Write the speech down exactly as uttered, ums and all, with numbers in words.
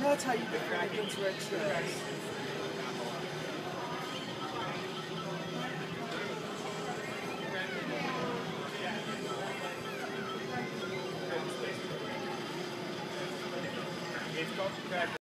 that's how you defend against red shells. It's got